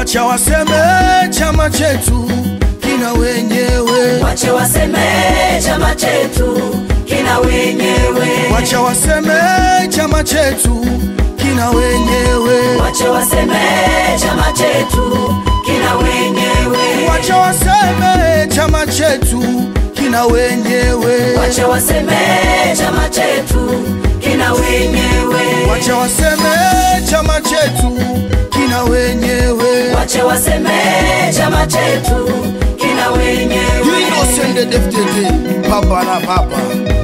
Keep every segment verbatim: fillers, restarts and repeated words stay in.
Wacha waseme chama chetu kina wenyewe. Wacha waseme chama chetu kina wenyewe. Wacha waseme chama chetu kina wenyewe. Wacha waseme chama chetu kina wenyewe. Wacha waseme chama chetu kina wenyewe. Wacha waseme chama chetu kina wenyewe. Wacha waseme chama chetu kina wenyewe. Wacha waseme chama chetu kina wenyewe. You innocent the F D D papa na papa.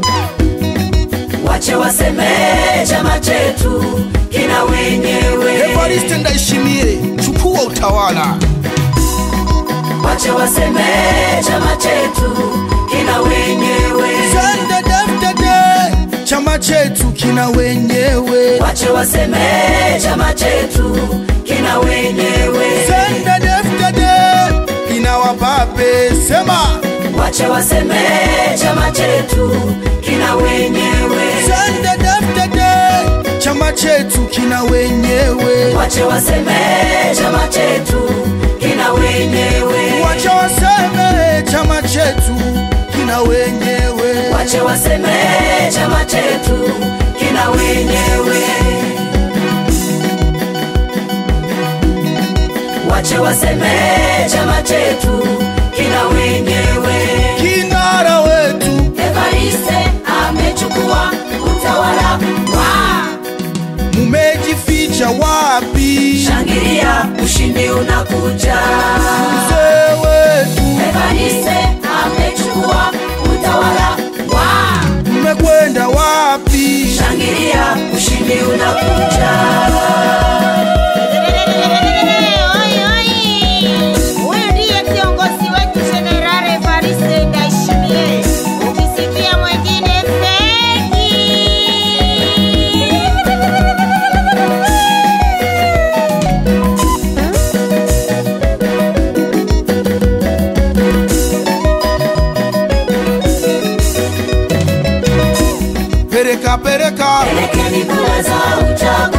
Wacha waseme chama chetu kina wenyewe. Evariste Ndayishimiye, chukua utawala. Wacha waseme chama chetu kina wenyewe. Sende the F D D, chama chetu kina wenyewe. Wacha waseme chama chetu kina wenyewe. Sende the F D D, ina wapape sema. Wacha waseme chama chetu kina wenyewe. Sende the F D D, chama chetu kina wenyewe. Wacha waseme chama chetu kina wenyewe. Wacha waseme chama chetu kina wenyewe. Wacha waseme chama chetu kina wenyewe. Wacha waseme chama chetu kina wenyewe. Kinara wetu Evariste amechukua utawala wa. Mumejificha wapi? Shangilia, ushindi unakuja. Mzee wetu Evariste amechukua utawala wa. mmekwenda wapi? Shangilia, ushindi unakuja. Huyu ndiye kiongozi wetu General Evariste Ndayishimiye. Ukisikia mwingine feki. Pereka pereka, Pelekeni kura za uchaguzi.